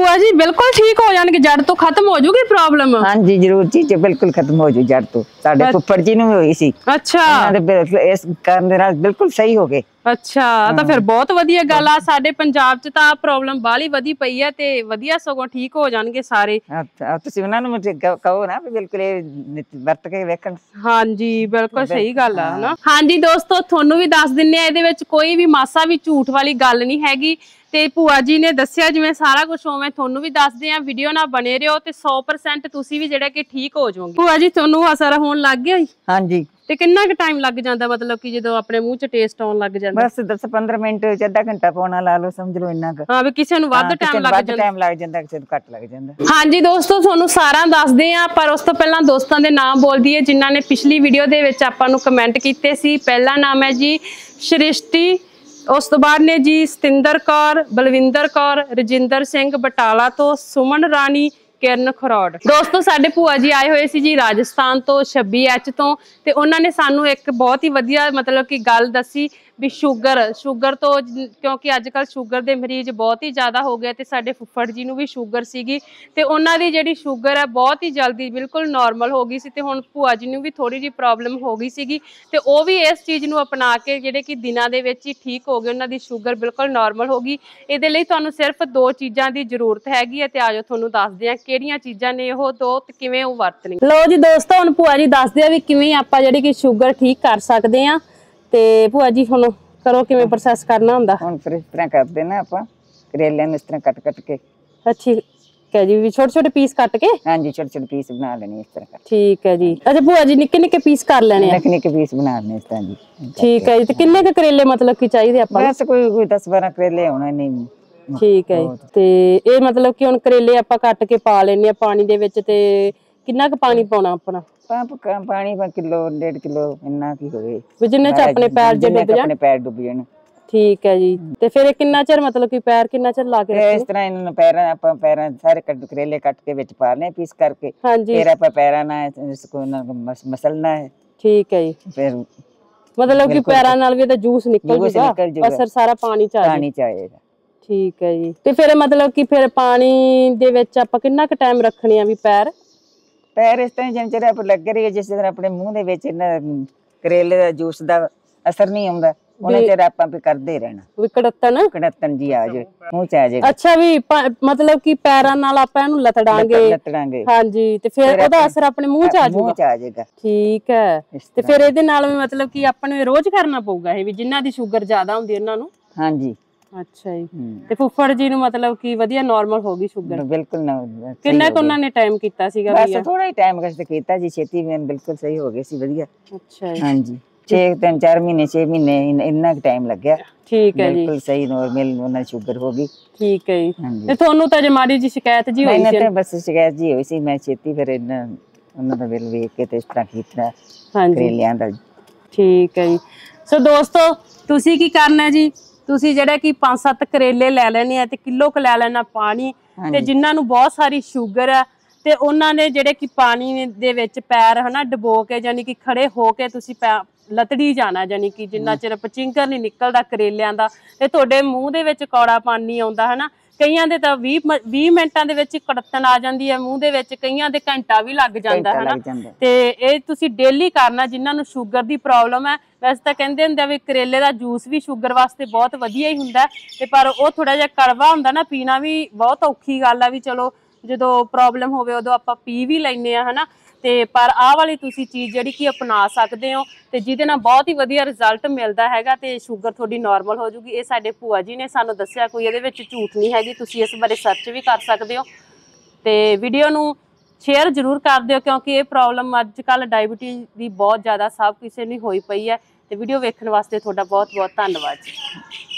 ਭੂਆ ਜੀ ਬਿਲਕੁਲ ਠੀਕ ਹੋ ਜਾਣਗੇ, ਜੜ ਤੋਂ ਖਤਮ ਹੋ ਜੂਗੀ ਪ੍ਰੋਬਲਮ? ਹਾਂਜੀ ਜ਼ਰੂਰ ਜੀ, ਬਿਲਕੁਲ ਖਤਮ ਹੋ ਜੂ ਜੜ ਤੋਂ। ਸਾਡੇ ਫੁੱਫੜ ਜੀ ਨੂੰ ਵੀ ਹੋਈ ਸੀ। ਅੱਛਾ, ਇਸ ਕਾਰਨ ਦੇ ਨਾਲ ਬਿਲਕੁਲ ਸਹੀ ਹੋ ਗਏ। ਅੱਛਾ, ਤਾਂ ਫਿਰ ਬਹੁਤ ਵਧੀਆ ਗੱਲ ਆ। ਸਾਡੇ ਪੰਜਾਬ 'ਚ ਤਾਂ ਪ੍ਰੋਬਲਮ ਬਾਹਲੀ ਵਧੀ ਪਈ ਹੈ ਤੇ ਵਧੀਆ ਸਗੋਂ ਠੀਕ ਹੋ ਜਾਣਗੇ ਸਾਰੇ। ਤੁਸੀਂ ਉਹਨਾਂ ਨੂੰ ਕਹੋ ਨਾ ਵੀ ਬਿਲਕੁਲ ਇਹ ਵਰਤ ਕੇ ਵੇਖਣ। ਹਾਂਜੀ ਬਿਲਕੁਲ ਸਹੀ ਗੱਲ ਆ ਹਨਾ। ਹਾਂਜੀ ਦੋਸਤੋ, ਤੁਹਾਨੂੰ ਵੀ ਦੱਸ ਦਿੰਨੇ ਆ, ਇਹਦੇ ਵਿੱਚ ਕੋਈ ਵੀ ਮਾਸਾ ਵੀ ਝੂਠ ਵਾਲੀ ਗੱਲ ਨਹੀਂ ਹੈਗੀ। ਤੇ ਭੂਆ ਜੀ ਨੇ ਦੱਸਿਆ ਜਿਵੇਂ ਸਾਰਾ ਕੁਝ ਉਵੇਂ ਤੁਹਾਨੂੰ ਵੀ ਦੱਸਦੇ ਆ। ਵੀਡੀਓ ਨਾਲ ਬਣੇ ਰਹੋ ਤੇ 100% ਤੁਸੀਂ ਵੀ ਜਿਹੜਾ ਕਿ ਠੀਕ ਹੋ ਜਾਓਗੇ। ਭੂਆ ਜੀ ਤੁਹਾਨੂੰ ਅਸਰ ਹੋਣ ਲੱਗ ਗਿਆ? ਹਾਂਜੀ। ਤੇ ਕਿੰਨਾ ਕੁ ਟਾਈਮ ਲੱਗ ਜਾਂਦਾ, ਮਤਲਬ ਕਿ ਜਦੋਂ ਆਪਣੇ ਮੂੰਹ 'ਚ ਟੇਸਟ ਆਉਣ ਲੱਗ ਜਾਂਦਾ? ਬਸ 10-15 ਮਿੰਟ, ਅੱਧਾ ਘੰਟਾ ਪੌਣਾ ਲਾ ਲਓ, ਸਮਝ ਲਓ ਇੰਨਾ ਕੁ। ਹਾਂ ਵੀ ਕਿਸੇ ਨੂੰ ਵੱਧ ਟਾਈਮ ਲੱਗ ਜਾਂਦਾ, ਕਿਸੇ ਨੂੰ ਘੱਟ ਲੱਗ ਜਾਂਦਾ। ਹਾਂਜੀ ਦੋਸਤੋ, ਤੁਹਾਨੂੰ ਸਾਰਾ ਦੱਸਦੇ ਆ, ਪਰ ਉਸ ਤੋਂ ਪਹਿਲਾਂ ਦੋਸਤਾਂ ਦੇ ਨਾਮ ਬੋਲਦੀ ਹੈ ਜਿਨ੍ਹਾਂ ਨੇ ਪਿਛਲੀ ਵੀਡੀਓ ਦੇ ਵਿੱਚ ਆਪਾਂ ਨੂੰ ਕਮੈਂਟ ਕੀਤੇ ਸੀ। ਪਹਿਲਾ ਨਾਮ ਹੈ ਜੀ ਸ੍ਰਿਸ਼ਟੀ, ਉਸ ਤੋਂ ਬਾਅਦ ਨੇ ਜੀ ਸਤਿੰਦਰ ਕੌਰ, ਬਲਵਿੰਦਰ ਕੌਰ, ਰਜਿੰਦਰ ਸਿੰਘ ਬਟਾਲਾ ਤੋਂ, ਸੁਮਨ ਰਾਣੀ, ਕਿਰਨ ਖਰੋੜ। ਦੋਸਤੋ ਸਾਡੇ ਭੂਆ ਜੀ ਆਏ ਹੋਏ ਸੀ ਜੀ ਰਾਜਸਥਾਨ ਤੋਂ, 26H ਤੋਂ, ਤੇ ਉਹਨਾਂ ਨੇ ਸਾਨੂੰ ਇੱਕ ਬਹੁਤ ਹੀ ਵਧੀਆ ਮਤਲਬ ਕਿ ਗੱਲ ਦੱਸੀ ਵੀ ਸ਼ੂਗਰ ਤੋਂ, ਕਿਉਂਕਿ ਅੱਜ ਕੱਲ ਸ਼ੂਗਰ ਦੇ ਮਰੀਜ਼ ਬਹੁਤ ਹੀ ਜ਼ਿਆਦਾ ਹੋ ਗਏ ਤੇ ਸਾਡੇ ਫੁੱਫੜ ਜੀ ਨੂੰ ਵੀ ਸ਼ੂਗਰ ਸੀਗੀ ਤੇ ਉਹਨਾਂ ਦੀ ਜਿਹੜੀ ਸ਼ੂਗਰ ਹੈ ਬਹੁਤ ਹੀ ਜਲਦੀ ਬਿਲਕੁਲ ਨਾਰਮਲ ਹੋ ਗਈ ਸੀ ਤੇ ਹੁਣ ਭੂਆ ਜੀ ਨੂੰ ਵੀ ਥੋੜੀ ਜਿਹੀ ਪ੍ਰੋਬਲਮ ਹੋ ਗਈ ਸੀਗੀ ਤੇ ਉਹ ਵੀ ਇਸ ਚੀਜ਼ ਨੂੰ ਅਪਣਾ ਕੇ ਜਿਹੜੇ ਕਿ ਦਿਨਾਂ ਦੇ ਵਿੱਚ ਹੀ ਠੀਕ ਹੋ ਗਏ, ਉਹਨਾਂ ਦੀ ਸ਼ੂਗਰ ਬਿਲਕੁਲ ਨਾਰਮਲ ਹੋ ਗਈ। ਇਹਦੇ ਲਈ ਤੁਹਾਨੂੰ ਸਿਰਫ 2 ਚੀਜ਼ਾਂ ਦੀ ਜ਼ਰੂਰਤ ਹੈਗੀ ਹੈ ਤੇ ਆਜੋ ਤੁਹਾਨੂੰ ਦੱਸਦੇ ਆ ਕਿਹੜੀਆਂ ਚੀਜ਼ਾਂ ਨੇ ਉਹ 2 ਤੇ ਕਿਵੇਂ ਉਹ ਵਰਤਣੀ। ਲਓ ਜੀ ਦੋਸਤੋ, ਹੁਣ ਭੂਆ ਜੀ ਦੱਸਦੇ ਆ ਵੀ ਕਿਵੇਂ ਆਪਾਂ ਜਿਹੜੀ ਕਿ ਸ਼ੂਗਰ ਠੀਕ ਕਰ ਸਕਦੇ ਆ। ਤੇ ਭੂਆ ਜੀ ਹੁਣ ਕਰੋ, ਕਿਵੇਂ ਪ੍ਰੋਸੈਸ ਕਰਨਾ ਹੁੰਦਾ? ਹੁਣ ਫਿਰ ਇਸ ਤਰ੍ਹਾਂ ਕਰਦੇ ਨਾ ਆਪਾਂ, ਕਰੇਲਿਆਂ ਨੂੰ ਇਸ ਤਰ੍ਹਾਂ ਕੱਟ ਕੇ। ਅੱਛਾ ਹੈ ਜੀ, ਵੀ ਛੋਟੇ ਪੀਸ ਕੱਟ ਕੇ? ਹਾਂਜੀ, ਛੋਟੇ ਪੀਸ ਬਣਾ ਲੈਣੇ ਇਸ ਤਰ੍ਹਾਂ। ਠੀਕ ਹੈ ਜੀ। ਅੱਛਾ ਭੂਆ ਜੀ, ਨਿੱਕੇ ਪੀਸ ਕਰ ਲੈਣੇ ਆ? ਨਿੱਕੇ ਪੀਸ ਬਣਾ ਲੈਣੇ ਇਸ ਤਰ੍ਹਾਂ ਜੀ। ਠੀਕ ਹੈ ਜੀ। ਤੇ ਕਿੰਨੇ ਕੁ ਕਰੇਲੇ ਮਤਲਬ ਕਿ ਚਾਹੀਦੇ ਆਪਾਂ? ਬਸ ਕੋਈ 10-12 ਕਰੇਲੇ ਹੋਣੇ ਨਹੀਂ। ਠੀਕ ਹੈ ਜੀ। ਤੇ ਇਹ ਮਤਲਬ ਕਿ ਹੁਣ ਕਰੇਲੇ ਆਪਾਂ ਕੱਟ ਕੇ ਪਾ ਲੈਣੇ ਆ ਪਾਣੀ ਦੇ ਵਿੱਚ, ਤੇ ਕਿੰਨਾ ਕੁ ਪਾਣੀ ਪਾਉਣਾ ਆਪਣਾ? ਪਾਣੀ 1 ਕਿਲੋ 1.5 ਕਿਲੋ ਇੰਨਾ ਕੀ ਹੋਵੇ ਵੀ ਜਿੰਨੇ ਚ ਆਪਣੇ ਪੈਰ ਡੁੱਬ ਜਾਣ। ਠੀਕ ਹੈ ਜੀ। ਤੇ ਫਿਰ ਕਿੰਨਾ ਚਿਰ ਮਤਲਬ ਕਿ ਪੈਰ ਕਿੰਨਾ ਚਿਰ ਲਾ ਕੇ ਰੱਖਣੇ? ਇਸ ਤਰ੍ਹਾਂ ਇਹਨਾਂ ਨੂੰ ਪੈਰਾਂ ਸਾਰੇ ਕਰੇਲੇ ਕੱਟ ਕੇ ਵਿੱਚ ਪਾ ਲਏ ਪੀਸ ਕਰਕੇ। ਹਾਂਜੀ। ਫਿਰ ਆਪਾਂ ਪੈਰਾਂ ਨਾਲ ਇਸਕੋ ਮਸਲਣਾ ਹੈ। ਠੀਕ ਹੈ ਜੀ। ਫਿਰ ਮਤਲਬ ਕਿ ਪੈਰਾਂ ਨਾਲ ਵੀ ਇਹਦਾ ਜੂਸ ਨਿਕਲ ਜੂਗਾ, ਅਸਰ ਸਾਰਾ ਪਾਣੀ ਚ ਆਏਗਾ। ਠੀਕ ਹੈ ਜੀ। ਤੇ ਫਿਰ ਮਤਲਬ ਕਿ ਫਿਰ ਪਾਣੀ ਦੇ ਵਿੱਚ ਆਪਾਂ ਕਿੰਨਾ ਕੁ ਟਾਈਮ ਰੱਖਣੇ ਆ ਵੀ ਪੈਰ ਇਸ ਤਰ੍ਹਾਂ ਜਿਵੇਂ ਚਿਰ ਆਪਾਂ ਲੱਗ ਰਹੀ ਹੈ, ਜਿਸ ਤਰ੍ਹਾਂ ਆਪਣੇ ਮੂੰਹ ਦੇ ਵਿੱਚ ਕਰੇਲੇ ਦਾ ਜੂਸ ਦਾ ਅਸਰ ਨਹੀਂ ਆਉਂਦਾ ਉਹਨੇ ਚਿਰ ਆਪਾਂ ਵੀ ਕਰਦੇ ਰਹਿਣਾ ਵੀ ਕੜੱਤਣ ਜੀ ਆ ਜਾਏ, ਮੂੰਹ ਚ ਆ ਜਾਏਗਾ। ਅੱਛਾ, ਵੀ ਮਤਲਬ ਕਿ ਪੈਰਾਂ ਨਾਲ ਆਪਾਂ ਇਹਨੂੰ ਲਤੜਾਂਗੇ। ਹਾਂਜੀ, ਤੇ ਫਿਰ ਉਹਦਾ ਅਸਰ ਆਪਣੇ ਮੂੰਹ ਚ ਆ ਜਾਏਗਾ। ਠੀਕ ਹੈ। ਤੇ ਫਿਰ ਇਹਦੇ ਨਾਲ ਵੀ ਮਤਲਬ ਕਿ ਆਪਾਂ ਨੂੰ ਰੋਜ਼ ਕਰਨਾ ਪਊਗਾ ਇਹ ਵੀ, ਜਿਨ੍ਹਾਂ ਦੀ ਸ਼ੂਗਰ ਜ਼ਿਆਦਾ ਹੁੰਦੀ ਉਹਨਾਂ ਨੂੰ? ਹਾਂਜੀ। ਅੱਛਾ ਜੀ। ਤੇ ਫੁੱਫੜ ਜੀ ਨੂੰ ਮਤਲਬ ਕਿ ਵਧੀਆ ਨਾਰਮਲ ਹੋ ਗਈ ਸ਼ੂਗਰ? ਬਿਲਕੁਲ। ਕਿੰਨਾ ਕੁ ਉਹਨਾਂ ਨੇ ਟਾਈਮ ਕੀਤਾ ਸੀਗਾ? ਬਸ ਥੋੜਾ ਹੀ ਟਾਈਮ ਕੀਤਾ ਜੀ, ਛੇਤੀ ਬਿਲਕੁਲ ਸਹੀ ਹੋ ਗਏ ਸੀ, ਵਧੀਆ। ਅੱਛਾ ਜੀ। ਹਾਂਜੀ, 3-4 ਮਹੀਨੇ 6 ਮਹੀਨੇ ਇੰਨਾ ਟਾਈਮ ਲੱਗਿਆ। ਠੀਕ ਹੈ ਜੀ। ਬਿਲਕੁਲ ਸਹੀ ਨਾਰਮਲ ਉਹਨਾਂ ਦੀ ਸ਼ੂਗਰ ਹੋ ਗਈ। ਠੀਕ ਹੈ ਜੀ। ਤੇ ਤੁਹਾਨੂੰ ਤਾਂ ਜੇ ਮਾੜੀ ਜੀ ਸ਼ਿਕਾਇਤ ਜੀ ਹੋਈ ਸੀ? ਬਸ ਸ਼ਿਕਾਇਤ ਜੀ ਹੋਈ ਸੀ, ਮੈਂ ਛੇਤੀ ਫਿਰ ਉਹਨਾਂ ਦਾ ਬਿੱਲ ਵੇਖ ਕੇ ਤੇ ਇਸ ਤਰ੍ਹਾਂ ਕੀਤਾ ਕਰੇਲਿਆਂ ਦਾ। ਠੀਕ ਹੈ ਜੀ। ਸੋ ਦੋਸਤੋ, ਤੁਸੀਂ ਕੀ ਕਰਨਾ ਜੀ, ਤੁਸੀਂ ਜਿਹੜਾ ਕਿ 5-7 ਕਰੇਲੇ ਲੈ ਲੈਣੇ ਆ ਤੇ ਕਿਲੋ ਕੁ ਲੈ ਲੈਣਾ ਪਾਣੀ। ਤੇ ਜਿਨ੍ਹਾਂ ਨੂੰ ਬਹੁਤ ਸਾਰੀ ਸ਼ੂਗਰ ਆ ਤੇ ਉਹਨਾਂ ਨੇ ਜਿਹੜੇ ਕਿ ਪਾਣੀ ਦੇ ਵਿੱਚ ਪੈਰ ਡੁਬੋ ਕੇ, ਯਾਨੀ ਕਿ ਖੜੇ ਹੋ ਕੇ ਤੁਸੀਂ ਲਤੜੀ ਜਾਣਾ, ਯਾਨੀ ਕਿ ਜਿੰਨਾ ਚਿਰ ਪਚਿੰਕਰ ਨਹੀਂ ਨਿਕਲਦਾ ਕਰੇਲਿਆਂ ਦਾ ਤੇ ਤੁਹਾਡੇ ਮੂੰਹ ਦੇ ਵਿੱਚ ਕੌੜਾ ਪਾਣੀ ਆਉਂਦਾ ਕਈਆਂ ਦੇ ਤਾਂ 20 ਮਿੰਟਾਂ ਦੇ ਵਿੱਚ ਕੜੱਤਣ ਆ ਜਾਂਦੀ ਹੈ ਮੂੰਹ ਦੇ ਵਿੱਚ, ਕਈਆਂ ਦੇ ਘੰਟਾ ਵੀ ਲੱਗ ਜਾਂਦਾ ਤੇ ਇਹ ਤੁਸੀਂ ਡੇਲੀ ਕਰਨਾ ਜਿਨ੍ਹਾਂ ਨੂੰ ਸ਼ੂਗਰ ਦੀ ਪ੍ਰੋਬਲਮ ਹੈ। ਵੈਸੇ ਤਾਂ ਕਹਿੰਦੇ ਹੁੰਦੇ ਵੀ ਕਰੇਲੇ ਦਾ ਜੂਸ ਵੀ ਸ਼ੂਗਰ ਵਾਸਤੇ ਬਹੁਤ ਵਧੀਆ ਹੀ ਹੁੰਦਾ ਤੇ ਪਰ ਉਹ ਥੋੜਾ ਜਿਹਾ ਕੜਵਾ ਹੁੰਦਾ ਨਾ, ਪੀਣਾ ਵੀ ਬਹੁਤ ਔਖੀ ਗੱਲ ਆ। ਵੀ ਚਲੋ ਜਦੋਂ ਪ੍ਰੋਬਲਮ ਹੋਵੇ ਉਦੋਂ ਆਪਾਂ ਪੀ ਵੀ ਲੈਂਦੇ ਆ ਤੇ ਪਰ ਆਹ ਵਾਲੀ ਤੁਸੀਂ ਚੀਜ਼ ਜਿਹੜੀ ਕਿ ਅਪਣਾ ਸਕਦੇ ਹੋ ਤੇ ਜਿਹਦੇ ਨਾਲ ਬਹੁਤ ਹੀ ਵਧੀਆ ਰਿਜ਼ਲਟ ਮਿਲਦਾ ਹੈਗਾ ਤੇ ਸ਼ੂਗਰ ਤੁਹਾਡੀ ਨਾਰਮਲ ਹੋ ਜੂਗੀ। ਇਹ ਸਾਡੇ ਭੂਆ ਜੀ ਨੇ ਸਾਨੂੰ ਦੱਸਿਆ, ਕੋਈ ਇਹਦੇ ਵਿੱਚ ਝੂਠ ਨਹੀਂ ਹੈਗੀ। ਤੁਸੀਂ ਇਸ ਬਾਰੇ ਸਰਚ ਵੀ ਕਰ ਸਕਦੇ ਹੋ ਤੇ ਵੀਡੀਓ ਨੂੰ ਸ਼ੇਅਰ ਜ਼ਰੂਰ ਕਰ ਦਿਓ, ਕਿਉਂਕਿ ਇਹ ਪ੍ਰੋਬਲਮ ਅੱਜ ਕੱਲ੍ਹ ਡਾਇਬਟੀਜ਼ ਦੀ ਬਹੁਤ ਜ਼ਿਆਦਾ ਸਭ ਕਿਸੇ ਨੂੰ ਹੋਈ ਪਈ ਹੈ। ਤੇ ਵੀਡੀਓ ਵੇਖਣ ਵਾਸਤੇ ਤੁਹਾਡਾ ਬਹੁਤ ਧੰਨਵਾਦ ਜੀ।